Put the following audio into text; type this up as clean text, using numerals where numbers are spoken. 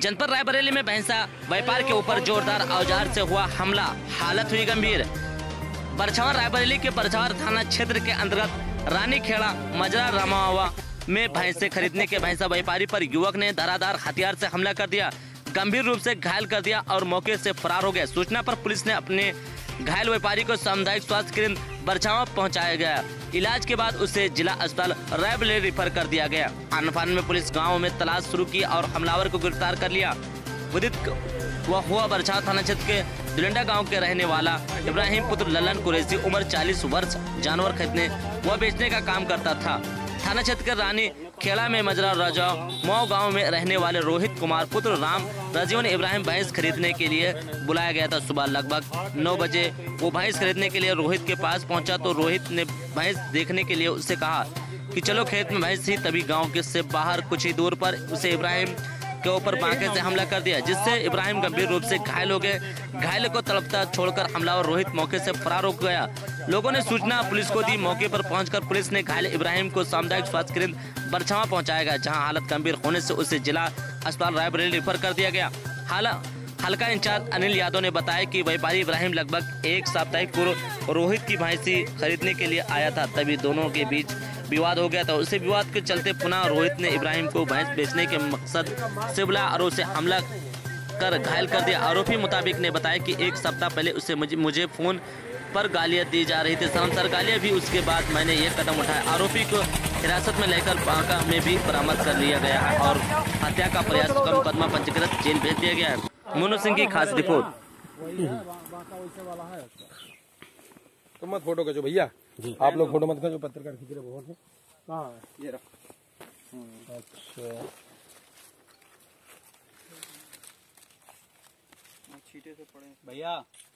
जनपद रायबरेली में भैंसा व्यापार के ऊपर जोरदार औजार से हुआ हमला, हालत हुई गंभीर। बरछावर रायबरेली के बरछावर थाना क्षेत्र के अंतर्गत रानी खेड़ा मजरा रामावा में भैंसे खरीदने के भैंसा व्यापारी पर युवक ने धारादार हथियार से हमला कर दिया, गंभीर रूप से घायल कर दिया और मौके से फरार हो गया। सूचना पर पुलिस ने अपने घायल व्यापारी को सामुदायिक स्वास्थ्य केंद्र बरछावा पहुंचाया गया। इलाज के बाद उसे जिला अस्पताल रायबरेली रेफर कर दिया गया। आनफान में पुलिस गांव में तलाश शुरू की और हमलावर को गिरफ्तार कर लिया। विदित वह हुआ बरछावा थाना क्षेत्र के दुलंडा गांव के रहने वाला इब्राहिम पुत्र ललन कुरैशी, उम्र 40 वर्ष, जानवर खरीदने व बेचने का काम करता था। थाना क्षेत्र के रानी खेड़ा में मजरा राजा मऊ गांव में रहने वाले रोहित कुमार पुत्र राम राजीवन इब्राहिम भैंस खरीदने के लिए बुलाया गया था। सुबह लगभग 9 बजे वो भैंस खरीदने के लिए रोहित के पास पहुंचा तो रोहित ने भैंस देखने के लिए उससे कहा कि चलो खेत में भैंस थी। तभी गांव के से बाहर कुछ ही दूर पर उसे इब्राहिम के ऊपर बांके से हमला कर दिया, जिससे इब्राहिम गंभीर रूप से घायल हो गए। घायल को तड़पता छोड़कर हमलावर रोहित मौके से फरार हो गया। लोगों ने सूचना पुलिस को दी। मौके पर पहुंचकर पुलिस ने घायल इब्राहिम को सामुदायिक स्वास्थ्य केंद्र बरछावा पहुंचाया गया, जहां हालत गंभीर होने से उसे जिला अस्पताल रायबरेली रेफर कर दिया गया। हल्का इंचार्ज अनिल यादव ने बताया कि व्यापारी इब्राहिम लगभग एक साप्ताहिक पूर्व रोहित की भैंसी खरीदने के लिए आया था, तभी दोनों के बीच विवाद हो गया था। उसी विवाद के चलते पुनः रोहित ने इब्राहिम को भैंस बेचने के मकसद से बुलाया और उसे हमला कर घायल कर दिया। आरोपी मुताबिक ने बताया कि एक सप्ताह पहले उसे मुझे फोन पर गालियां दी जा रही थी, सनसर गालियां भी। उसके बाद मैंने ये कदम उठाया। आरोपी को हिरासत में लेकर बांका में भी बरामद कर लिया गया है और हत्या का प्रयास का मुकदमा पंजीकृत जेल भेज दिया गया है। मोनू सिंह की खास रिपोर्ट। तो मत फोटो खींचो भैया, आप लोग फोटो मत खींचो, पत्रकार खींच रहे बहुत। हाँ ये रहा। अच्छा छींटे से पड़े भैया।